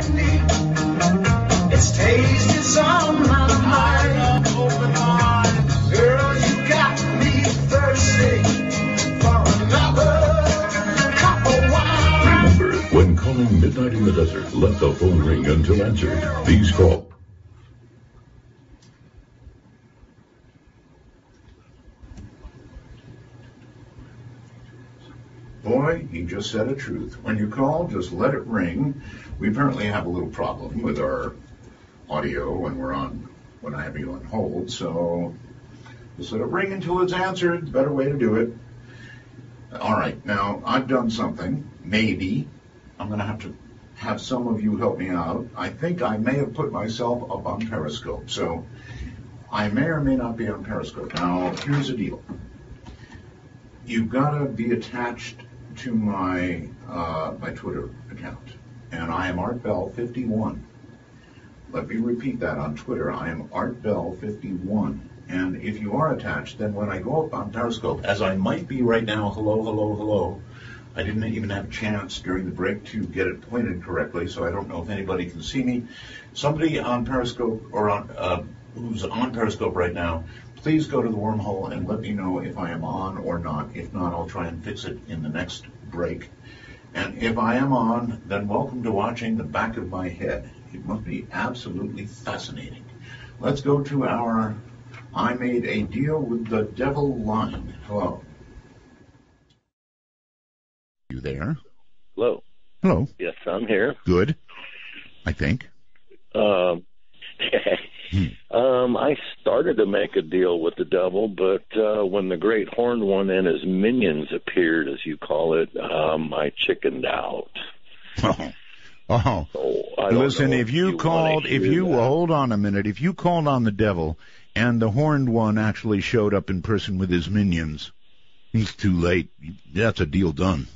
candy. Its taste is on my mind. Girl, you got me thirsty for another cup of wine. Remember, when calling Midnight in the Desert, let the phone ring until answered. Please call. Boy, he just said a truth. When you call, just let it ring. We apparently have a little problem with our audio when I have you on hold, so just let it ring until it's answered. Better way to do it. All right, now I've done something. Maybe I'm going to have some of you help me out. I think I may have put myself up on Periscope, so I may or may not be on Periscope. Now, here's the deal. You've got to be attached to my Twitter account, and I am ArtBell51. Let me repeat that on Twitter. I am ArtBell51. And if you are attached, then when I go up on Periscope, as I might be right now, hello, I didn't even have a chance during the break to get it pointed correctly, so I don't know if anybody can see me. Somebody on Periscope or who's on Periscope right now, please go to the wormhole and let me know if I am on or not. If not, I'll try and fix it in the next break. And if I am on, then welcome to watching the back of my head. It must be absolutely fascinating. Let's go to our I Made a Deal with the Devil line. Hello. You there? Hello. Hello. Yes, I'm here. Good, I think. I started to make a deal with the devil, but when the great horned one and his minions appeared, as you call it, I chickened out. Oh. So listen, if you hold on a minute, if you called on the devil and the horned one actually showed up in person with his minions, it's too late. That's a deal done.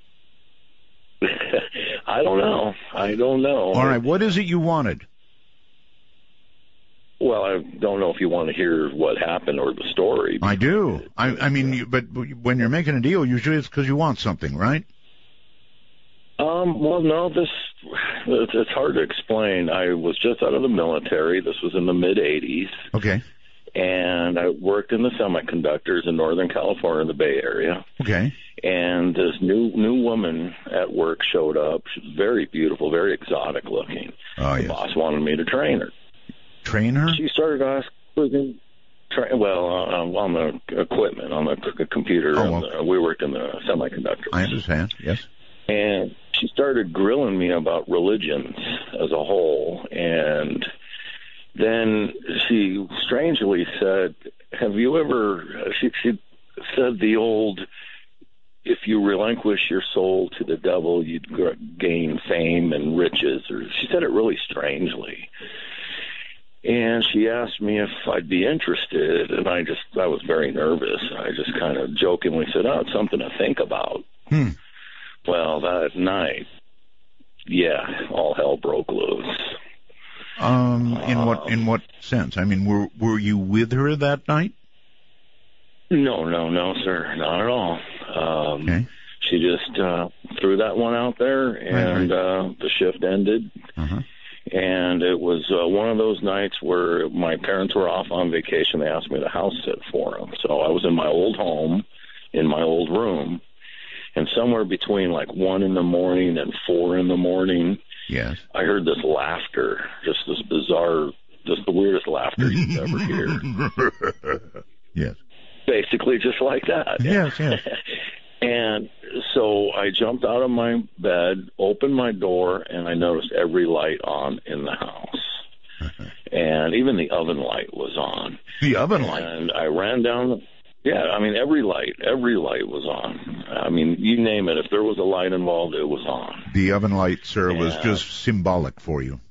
I don't know. All right, what is it you wanted? Well, I don't know if you want to hear what happened or the story. I do. I mean, but when you're making a deal, usually it's because you want something, right? Well, no, it's hard to explain. I was just out of the military. This was in the mid-'80s. Okay. And I worked in the semiconductors in Northern California, the Bay Area. Okay. And this new woman at work showed up. She was very beautiful, very exotic looking. Oh, the yes. boss wanted me to train her. Train her? She started asking, on the equipment, on the computer. We worked in the semiconductor. I understand, yes. And she started grilling me about religions as a whole. And then she strangely said, have you ever, she said the old, if you relinquish your soul to the devil, you'd gain fame and riches. Or she said it really strangely. And she asked me if I'd be interested, and I was very nervous. I just kind of jokingly said, oh, it's something to think about. Well, that night, all hell broke loose. In what sense? I mean, were you with her that night? No, sir, not at all. Okay. She just threw that one out there, and right. The shift ended. Uh-huh. And it was one of those nights where my parents were off on vacation. They asked me to house sit for them. So I was in my old home, in my old room, and somewhere between like 1 a.m. and 4 a.m, yes, I heard this laughter, just this bizarre, just the weirdest laughter you'd ever hear. Yes. Basically just like that. Yes. And so I jumped out of my bed, opened my door, and I noticed every light on in the house. And even the oven light was on. The oven light? And I ran down. Every light was on. I mean, you name it. If there was a light involved, it was on. The oven light, sir, was just symbolic for you.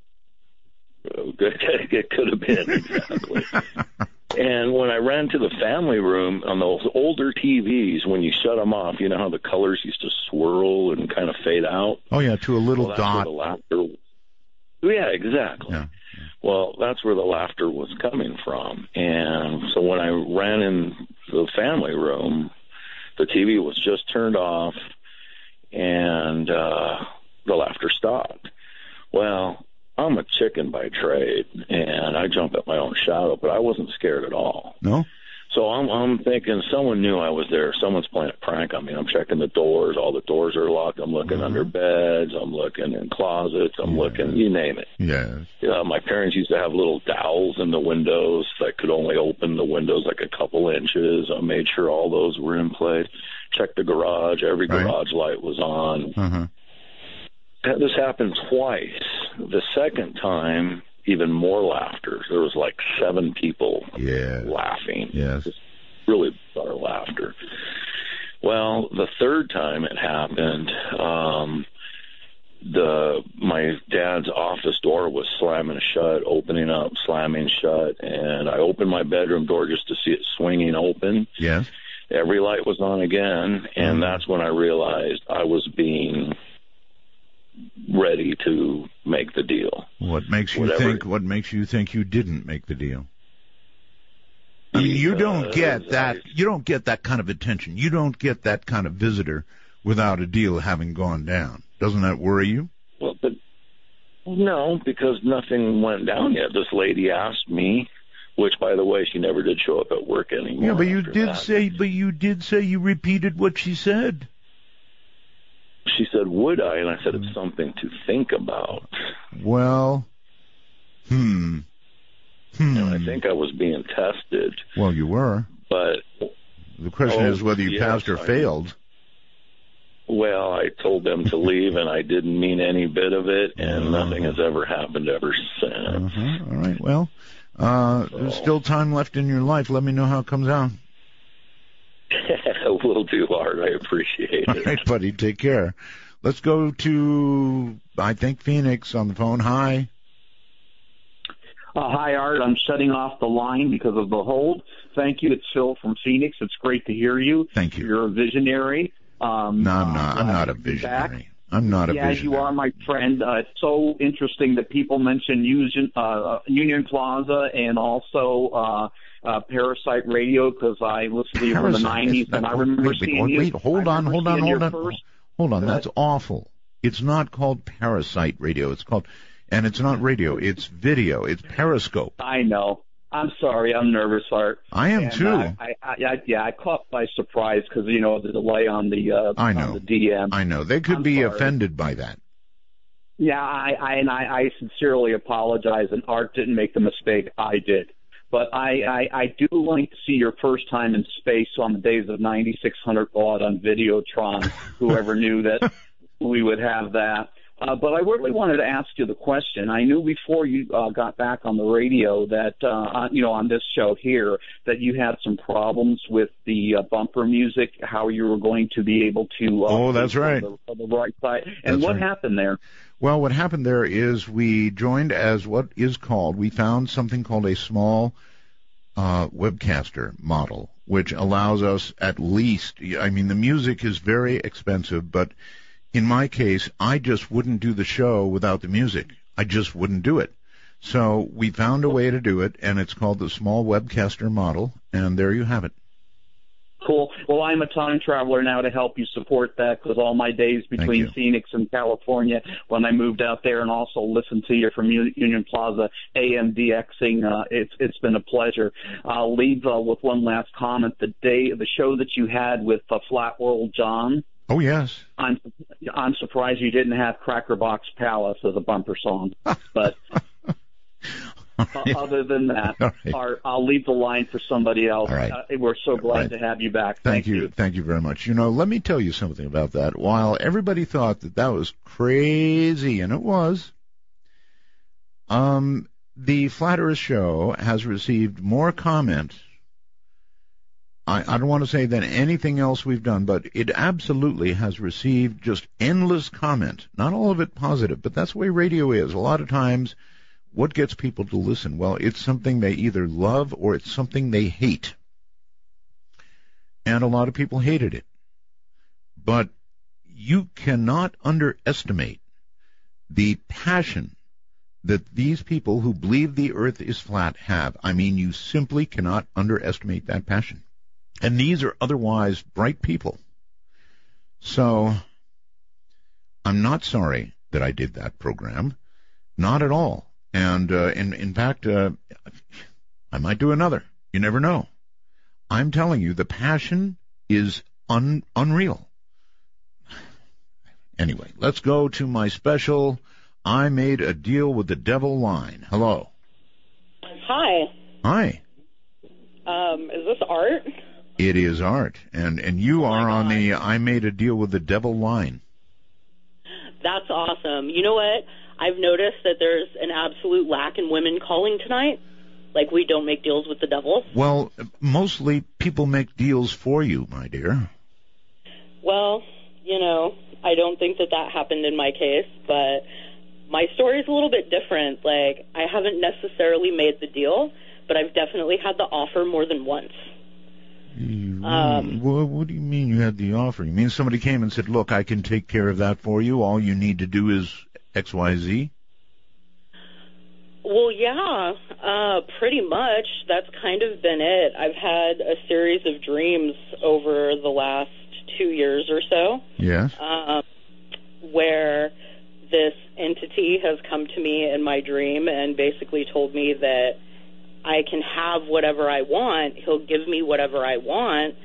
It could have been, exactly. And when I ran to the family room on those older TVs, when you shut them off, you know how the colors used to swirl and kind of fade out? Oh, yeah, to a little that's dot. Where the laughter. Yeah, exactly. Yeah. Well, that's where the laughter was coming from. And so when I ran into the family room, the TV was just turned off, and the laughter stopped. Well, I'm a chicken by trade, and I jump at my own shadow, but I wasn't scared at all. No? So I'm thinking someone knew I was there. Someone's playing a prank on me. I'm checking the doors. All the doors are locked. I'm looking under beds. I'm looking in closets. I'm looking, you name it. Yes. My parents used to have little dowels in the windows that could only open the windows like a couple inches. I made sure all those were in place. Checked the garage. Every garage light was on. This happened twice. The second time, even more laughter. There was like 7 people laughing. Yes. Just really bizarre laughter. Well, the third time it happened, my dad's office door was slamming shut, opening up, slamming shut, and I opened my bedroom door just to see it swinging open. Yes. Every light was on again, and that's when I realized I was being ready to make the deal. What makes you think you didn't make the deal? I mean, you don't get that kind of attention. You don't get that kind of visitor without a deal having gone down. Doesn't that worry you? Well, but no, because nothing went down yet. This lady asked me, which, by the way, she never did show up at work anymore. Yeah, but you did say you repeated what she said. She said, would I? And I said, it's something to think about. Well, And I think I was being tested. Well, you were. But the question is whether you passed or failed. Well, I told them to leave, and I didn't mean any bit of it, and nothing has ever happened ever since. All right. Well, there's still time left in your life. Let me know how it comes out. Will do, Art. I appreciate it. All right, buddy. Take care. Let's go to, I think, Phoenix on the phone. Hi. Hi, Art. I'm shutting off the line because of the hold. Thank you. It's Phil from Phoenix. It's great to hear you. Thank you. You're a visionary. No, I'm not. I'm not a visionary. I'm not a visionary. Yeah, you are, my friend. It's so interesting that people mention Union Plaza and also Parasite Radio, because I listened to you from the 90s, and I remember seeing you. Wait, hold on. Hold on. That's awful. It's not called Parasite Radio. It's called, and it's not radio. It's video. It's Periscope. I know. I'm sorry. I'm nervous, Art. I am too. I caught by surprise because, the delay on the on the DM. I know. They could be offended by that. Yeah, I sincerely apologize, and Art didn't make the mistake. I did. But I do like to see your first time in space on the days of 9600 baud on Videotron. Whoever knew that we would have that. But I really wanted to ask you the question. I knew before you got back on the radio that, on this show here, that you had some problems with the bumper music, how you were going to be able to... that's right. The right side. And what happened there? Well, what happened there is we joined as what is called, we found something called a small webcaster model, which allows us at least, the music is very expensive, but in my case, I just wouldn't do the show without the music. I just wouldn't do it. So we found a way to do it, and it's called the small webcaster model, and there you have it. Cool. Well, I'm a time traveler now to help you support that, because all my days between Phoenix and California, when I moved out there and also listened to you from Union Plaza AMDXing, it's been a pleasure. I'll leave with one last comment. The show that you had with Flat World John. Oh, yes. I'm surprised you didn't have Cracker Box Palace as a bumper song. But other than that, I'll leave the line for somebody else. All right. We're so glad to have you back. Thank you. Thank you very much. Let me tell you something about that. While everybody thought that was crazy, and it was, the Flat Earth Show has received more comment. I don't want to say than anything else we've done, but it absolutely has received just endless comment. Not all of it positive, but that's the way radio is. A lot of times, what gets people to listen? Well, it's something they either love or it's something they hate. And a lot of people hated it. But you cannot underestimate the passion that these people who believe the earth is flat have. You simply cannot underestimate that passion. And these are otherwise bright people. So I'm not sorry that I did that program. Not at all. And in fact, I might do another. You never know. I'm telling you, the passion is unreal. Anyway, let's go to my special I Made a Deal with the Devil line. Hello. Hi. Hi. Is this Art? It is Art. And you are on the I Made a Deal with the Devil line. That's awesome. You know what? I've noticed that there's an absolute lack in women calling tonight. Like, we don't make deals with the devil. Well, mostly people make deals for you, my dear. Well, you know, I don't think that happened in my case, but my story is a little bit different. Like, I haven't necessarily made the deal, but I've definitely had the offer more than once. What do you mean you had the offer? You mean somebody came and said, look, I can take care of that for you. All you need to do is X, Y, Z? Well, yeah, pretty much. That's kind of been it. I've had a series of dreams over the last 2 years or so. Yes. Where this entity has come to me in my dream and basically told me that I can have whatever I want. He'll give me whatever I want.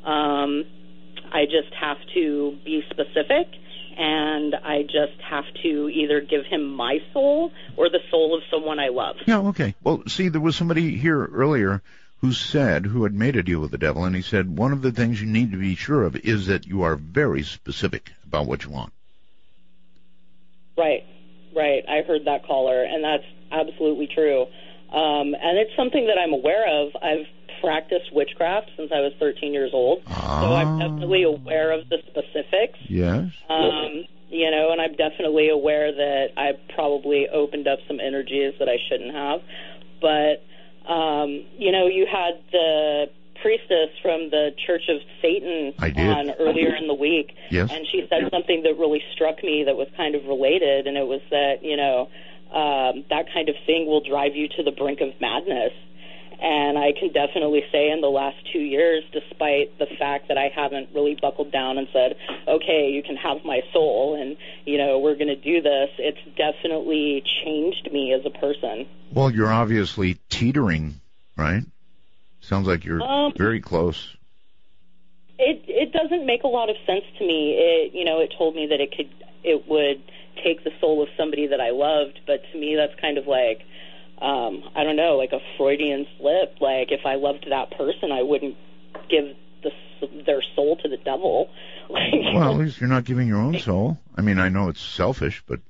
I just have to be specific, and I just have to either give him my soul or the soul of someone I love. Yeah, okay. Well, see, there was somebody here earlier who had made a deal with the devil, and he said one of the things you need to be sure of is that you are very specific about what you want. Right. I heard that caller, and that's absolutely true. And it's something that I'm aware of. I've practiced witchcraft since I was 13 years old, so I'm definitely aware of the specifics. Yes. You know, and I'm definitely aware that I probably opened up some energies that I shouldn't have. But, you know, you had the priestess from the Church of Satan on earlier in the week, yes. And she said something that really struck me that was kind of related, and it was that, you know, that kind of thing will drive you to the brink of madness. And I can definitely say in the last 2 years, despite the fact that I haven't really buckled down and said, okay, you can have my soul and, you know, we're going to do this, it's definitely changed me as a person. Well, you're obviously teetering, right? Sounds like you're very close. It doesn't make a lot of sense to me. It told me that it would take the soul of somebody that I loved, but to me that's kind of like, I don't know, like a Freudian slip. Like, if I loved that person, I wouldn't give their soul to the devil. Well, at least you're not giving your own soul. I mean, I know it's selfish, but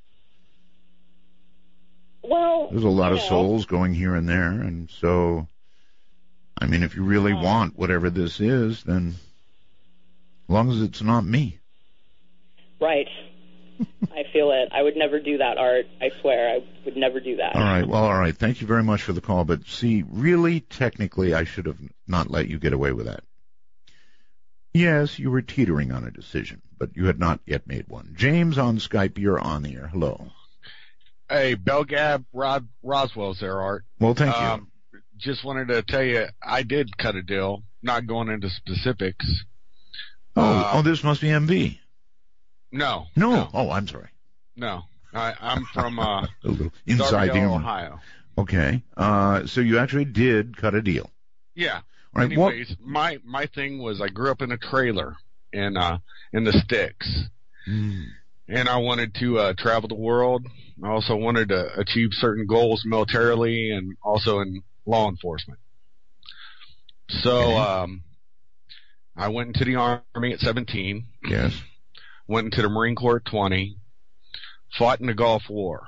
there's a lot of souls going here and there, and so, I mean, if you really want whatever this is, then as long as it's not me. Right. I feel it. I would never do that, Art. I swear, I would never do that. All right. Well, all right. Thank you very much for the call. But see, really, technically, I should have not let you get away with that. Yes, you were teetering on a decision, but you had not yet made one. James on Skype, you're on the air. Hello. Hey, Belgab, Roswell's there, Art. Well, thank you. Just wanted to tell you, I did cut a deal, not going into specifics. This must be MV. No. Oh, I'm sorry. No. I'm from a little inside Darbyville, Ohio. Okay. So you actually did cut a deal. Yeah. All right. Anyways, my thing was I grew up in a trailer in the sticks. And I wanted to travel the world. I also wanted to achieve certain goals militarily and also in law enforcement. So I went into the Army at 17. Yes. Went into the Marine Corps at 20, fought in the Gulf War.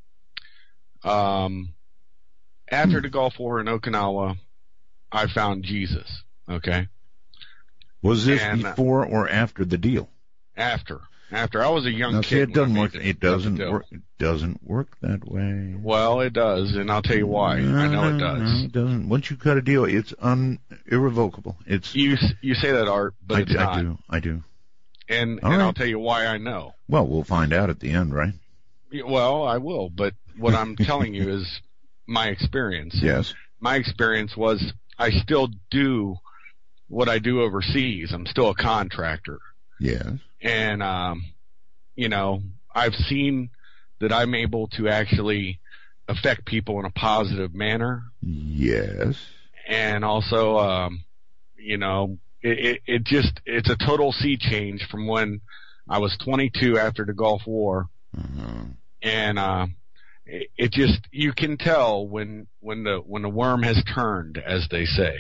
After the Gulf War in Okinawa, I found Jesus, okay? Was this before or after the deal? After. I was a young kid. See, it doesn't work. It doesn't work that way. Well, it does, and I'll tell you why. I know it does. No, it doesn't. Once you cut a deal, it's irrevocable. It's You say that, Art, but it's not. I do. And right. I'll tell you why I know. Well, we'll find out at the end, right? Well, I will, but what I'm telling you is my experience. Yes. My experience was I still do what I do overseas. I'm still a contractor. Yes. And, I've seen that I'm able to actually affect people in a positive manner. Yes. And also, it's a total sea change from when I was 22 after the Gulf War. Uh-huh. And, it just, you can tell when the worm has turned, as they say.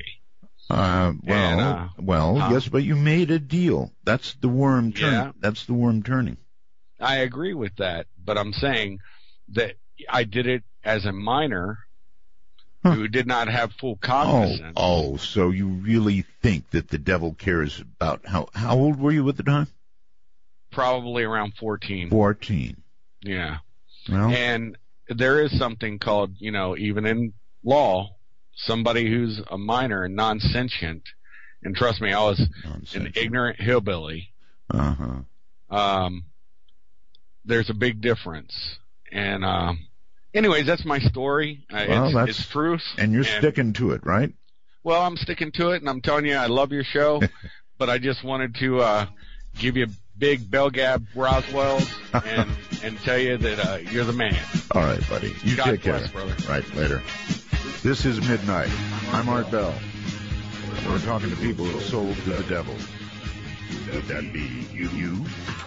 Yes, but you made a deal. That's the worm turn. Yeah. That's the worm turning. I agree with that, but I'm saying that I did it as a minor who did not have full cognizance. Oh, so you really think that the devil cares about how old were you at the time? Probably around 14. 14. Yeah. Well, and there is something called, even in law, somebody who's a minor and non-sentient, and trust me, I was an ignorant hillbilly. Uh-huh. There's a big difference. And, anyways, that's my story. It's truth. And you're sticking to it, right? Well, I'm sticking to it, and I'm telling you, I love your show, but I just wanted to, give you a big bell gab Roswell and tell you that, you're the man. All right, buddy. You God take bless, care. brother. Right, later. This is Midnight. I'm Art Bell. We're talking to people who sold to the devil. Would that be you?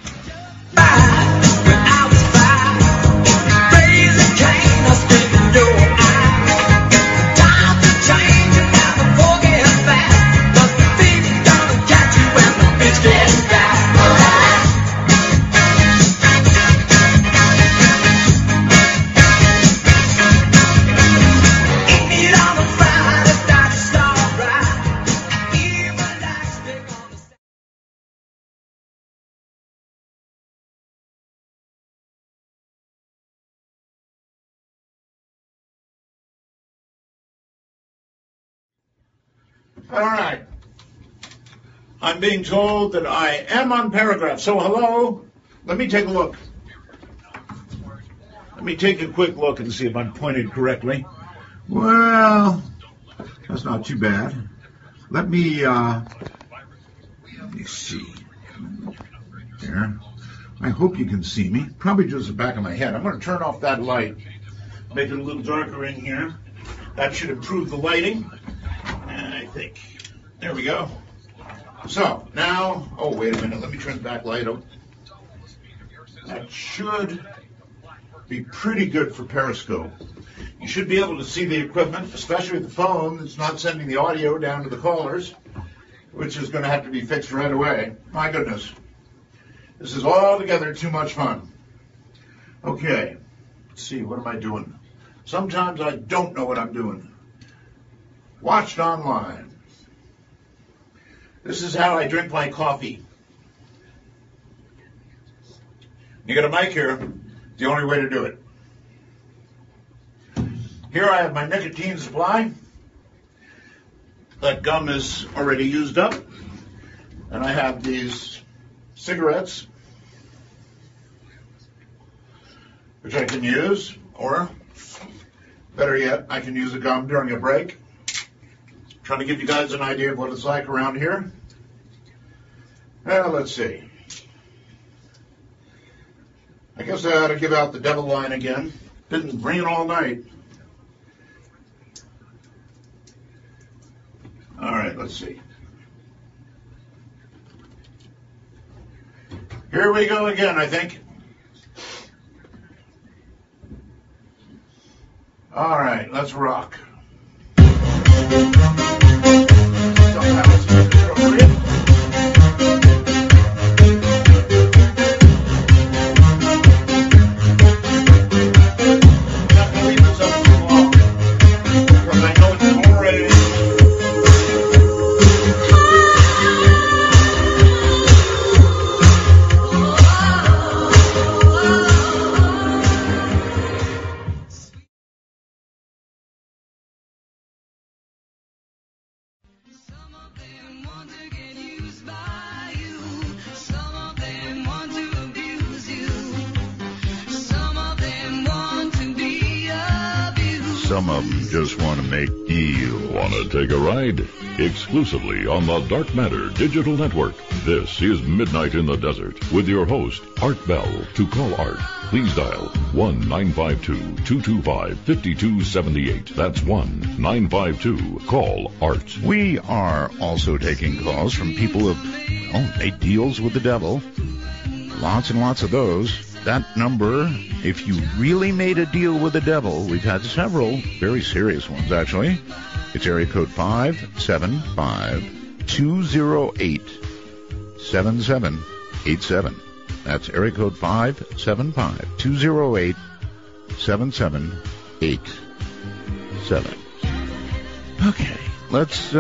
All right. I'm being told that I am on paragraph. So, hello. Let me take a look. Let me take a quick look and see if I'm pointed correctly. Well, that's not too bad. Let me see. There. I hope you can see me. Probably just the back of my head. I'm going to turn off that light. Make it a little darker in here. That should improve the lighting. I think. There we go. So, now, oh, wait a minute. Let me turn the back light up. That should be pretty good for Periscope. You should be able to see the equipment, especially with the phone that's not sending the audio down to the callers, which is going to have to be fixed right away. My goodness. This is altogether too much fun. Okay. Let's see. What am I doing? Sometimes I don't know what I'm doing. Watched online. This is how I drink my coffee. You got a mic here. It's the only way to do it. Here I have my nicotine supply. That gum is already used up. And I have these cigarettes, which I can use, or better yet, I can use the gum during a break. Trying to give you guys an idea of what it's like around here. Well, let's see. I guess I ought to give out the devil line again. Been ringing all night. All right, let's see. Here we go again, I think. All right, let's rock. Some of them want to get some of them just want to make deals. Want to take a ride? Exclusively on the Dark Matter Digital Network. This is Midnight in the Desert with your host, Art Bell. To call Art, please dial 1-952-225-5278. That's 1-952-CALL-ART. We are also taking calls from people who have made deals with the devil. Lots and lots of those. That number, if you really made a deal with the devil, we've had several very serious ones, actually. It's area code 575-208-7787. That's area code 575-208-7787. Okay, let's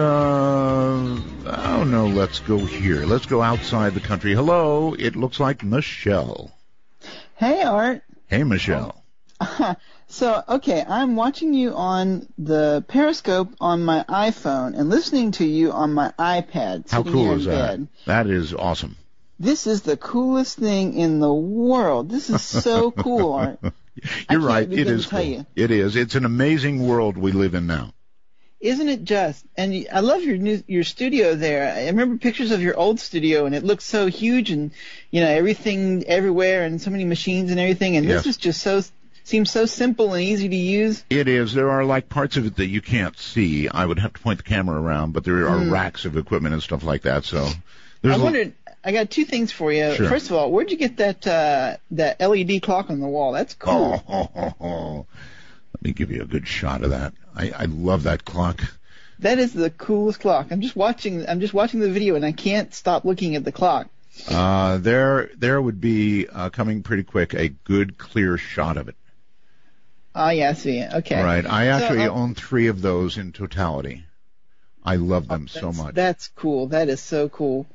go here. Let's go outside the country. Hello, it looks like Michelle. Hey, Art. Hey, Michelle. So, okay, I'm watching you on the Periscope on my iPhone and listening to you on my iPad. How cool here is in that? bed. That is awesome. This is the coolest thing in the world. This is so cool, Art. You're right. It is cool. It is. It's an amazing world we live in now. Isn't it just? And I love your studio there. I remember pictures of your old studio, and it looks so huge, and everything everywhere, and so many machines and everything. And Yes. this is just seems so simple and easy to use. It is. There are like parts of it that you can't see. I would have to point the camera around, but there are racks of equipment and stuff like that. So I wondered. I got two things for you. Sure. First of all, where'd you get that LED clock on the wall? That's cool. Let me give you a good shot of that. I love that clock. That is the coolest clock. I'm just watching the video and I can't stop looking at the clock. There would be coming pretty quick a good clear shot of it. Oh yeah, I see it. Okay. Right. I actually own 3 of those in totality. I love them so much. That's cool. That is so cool.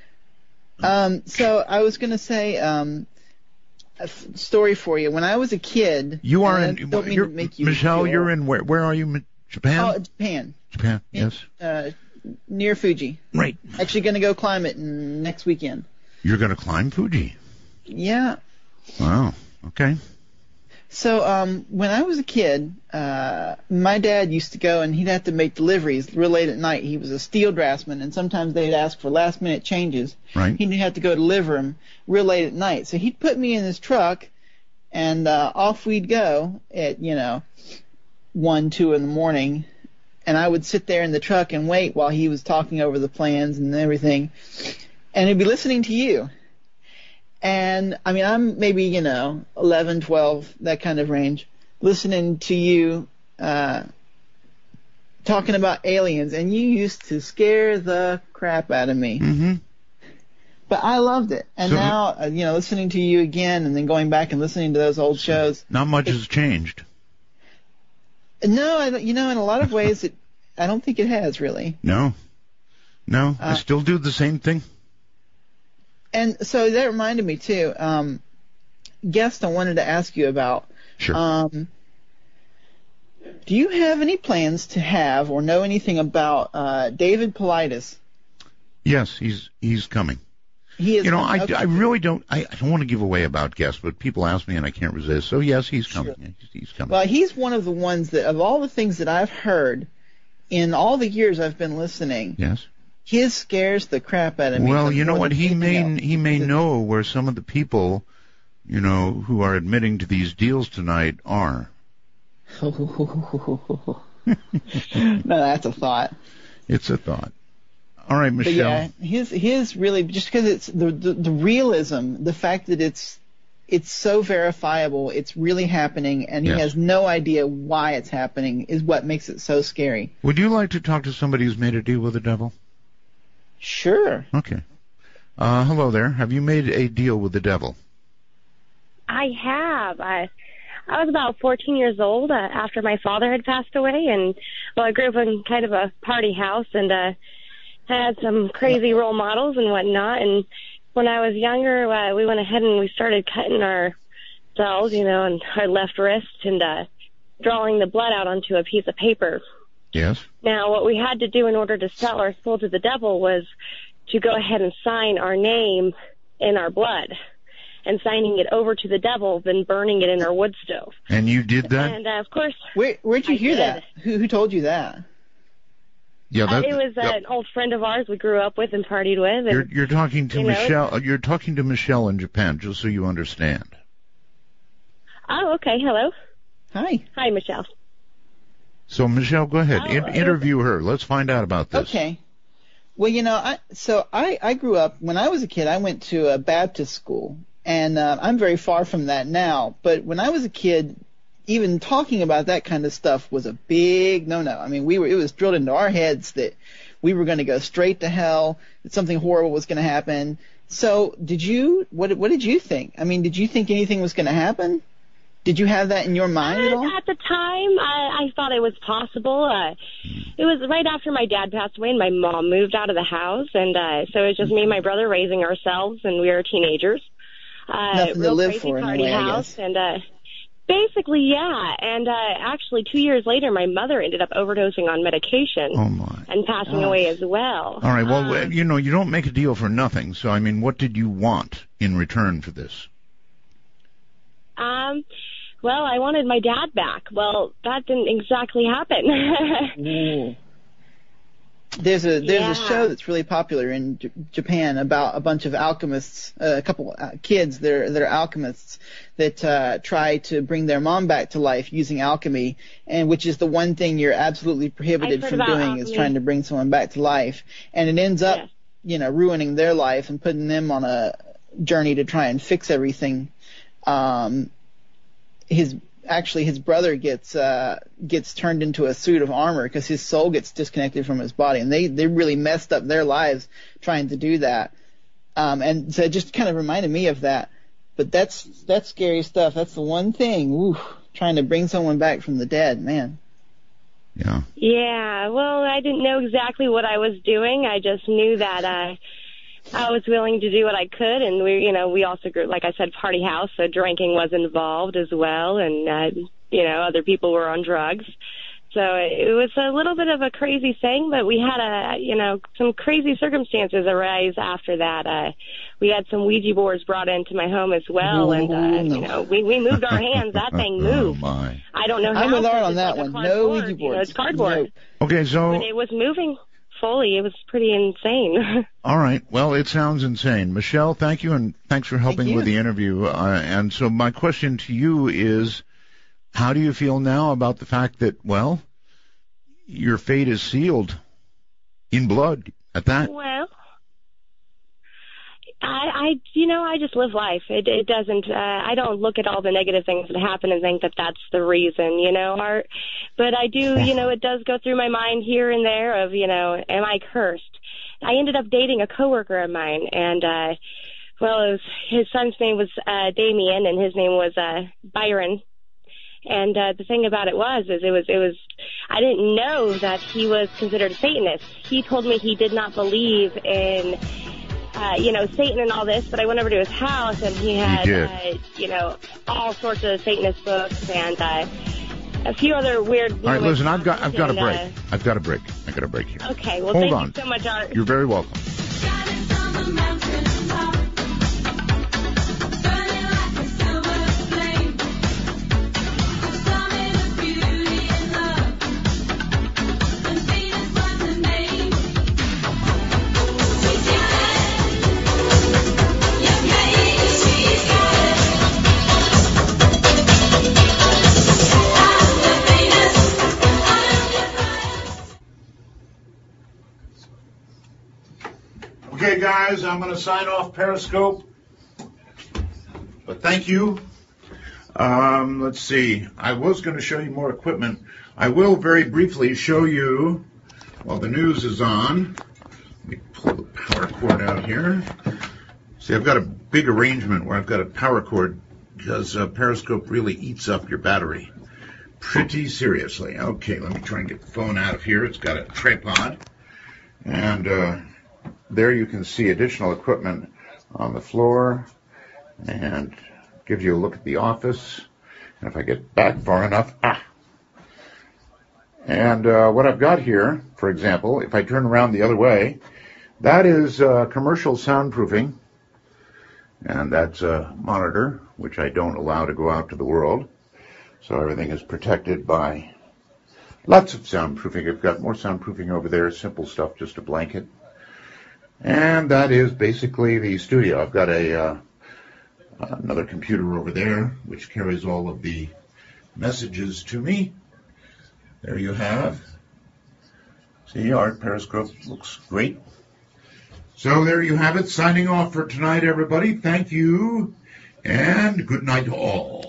So I was going to say a story for you. When I was a kid, you are in. Don't mean to make you Michelle, feel, you're in where are you? Japan? Oh, Japan. Japan. Yes. Near Fuji. Right. Actually, going to go climb it next weekend. You're going to climb Fuji? Yeah. Wow. Okay. So when I was a kid, my dad used to go and he'd have to make deliveries real late at night. He was a steel draftsman, and sometimes they'd ask for last-minute changes. Right. He'd have to go deliver them real late at night. So he'd put me in his truck, and off we'd go at 1, 2 in the morning, and I would sit there in the truck and wait while he was talking over the plans and everything, and he'd be listening to you. And, I mean, I'm maybe, 11, 12, that kind of range, listening to you talking about aliens, and you used to scare the crap out of me. Mm-hmm. But I loved it. And now, listening to you again and then going back and listening to those old shows. Not much has changed. No, in a lot of ways, I don't think it has, really. No, I still do the same thing. And so that reminded me, too, guest I wanted to ask you about. Sure. Do you have any plans to have or know anything about David Paulides? Yes, he's coming. He is. Okay. I really don't. I don't want to give away about guests, but people ask me and I can't resist. So yes, he's coming. Sure. He's coming. Well, he's one of the ones that, of all the things that I've heard in all the years I've been listening, yes, his scares the crap out of me. Well, you know what? He may know where some of the people, who are admitting to these deals tonight are. No, that's a thought. It's a thought. All right, Michelle. But yeah, his really, just because it's the realism, the fact that it's so verifiable, it's really happening, and he has no idea why it's happening is what makes it so scary. Would you like to talk to somebody who's made a deal with the devil? Sure. Okay. Hello there. Have you made a deal with the devil? I have. I was about 14 years old after my father had passed away, and I grew up in kind of a party house and had some crazy role models and whatnot. And when I was younger, we went ahead and we started cutting ourselves, and our left wrist and drawing the blood out onto a piece of paper. Yes. Now, what we had to do in order to sell our soul to the devil was to go ahead and sign our name in our blood. and signing it over to the devil than burning it in our wood stove. And you did that? And, of course, Where'd you hear that? Who told you that? Yeah, it was an old friend of ours we grew up with and partied with. And, you're talking to Michelle. You're talking to Michelle in Japan, just so you understand. Oh, okay. Hello. Hi. Hi, Michelle. So, Michelle, go ahead. Interview her. Let's find out about this. Okay. Well, I grew up, when I was a kid, I went to a Baptist school, and I'm very far from that now. But when I was a kid, even talking about that kind of stuff was a big no-no. I mean, it was drilled into our heads that we were going to go straight to hell, that something horrible was going to happen. So what did you think? I mean, did you think anything was going to happen? Did you have that in your mind at all? At the time, I thought it was possible. It was right after my dad passed away and my mom moved out of the house, and so it was just me and my brother raising ourselves, and we were teenagers. Nothing to live for, party anyway, house, and basically, yeah. And actually, 2 years later, my mother ended up overdosing on medication and passing away as well. All right. Well, you don't make a deal for nothing. So, I mean, what did you want in return for this? Well, I wanted my dad back. Well, that didn't exactly happen. There's a show that's really popular in Japan about a bunch of alchemists, a couple kids that are alchemists that try to bring their mom back to life using alchemy, and which is the one thing you're absolutely prohibited from doing is trying to bring someone back to life, and it ends up ruining their life and putting them on a journey to try and fix everything. His brother gets turned into a suit of armor because his soul gets disconnected from his body, and they really messed up their lives trying to do that. And so it just kind of reminded me of that. But that's scary stuff. That's the one thing. Trying to bring someone back from the dead, man. Yeah. Yeah. Well, I didn't know exactly what I was doing. I just knew that I was willing to do what I could, and we also grew, like I said, party house, so drinking was involved as well, and other people were on drugs. So it was a little bit of a crazy thing, but we had some crazy circumstances arise after that. We had some Ouija boards brought into my home as well, and we moved our hands. That thing moved. Oh my. I don't know how. I'm with Art on that one. No Ouija boards. It's cardboard. No. Okay, so when it was moving fully, it was pretty insane. All right. Well, it sounds insane. Michelle, thank you, and thanks for helping with the interview. And so my question to you is, how do you feel now about the fact that, well, your fate is sealed in blood at that? Well, I just live life. It doesn't, I don't look at all the negative things that happen and think that that's the reason, Art. But I do, it does go through my mind here and there of, am I cursed? I ended up dating a coworker of mine, and, his son's name was Damien, and his name was Byron. And the thing about it was I didn't know that he was considered a Satanist. He told me he did not believe in Satan and all this, but I went over to his house and he had, all sorts of Satanist books and a few other weird. All right, listen, I've got a break. I've got a break. I got a break here. Okay, well, Hold thank on. you so much, Art. You're very welcome. Okay, guys, I'm going to sign off Periscope. But thank you. Let's see. I was going to show you more equipment. I will very briefly show you while the news is on. Let me pull the power cord out here. See, I've got a big arrangement where I've got a power cord because Periscope really eats up your battery pretty seriously. Okay, let me try and get the phone out of here. It's got a tripod. And there you can see additional equipment on the floor and gives you a look at the office. And if I get back far enough, And what I've got here, for example, if I turn around the other way, that is commercial soundproofing. And that's a monitor, which I don't allow to go out to the world. So everything is protected by lots of soundproofing. I've got more soundproofing over there, simple stuff, just a blanket. And that is basically the studio. I've got another computer over there, which carries all of the messages to me. There you have. See, our Periscope looks great. So there you have it. Signing off for tonight, everybody. Thank you, and good night to all.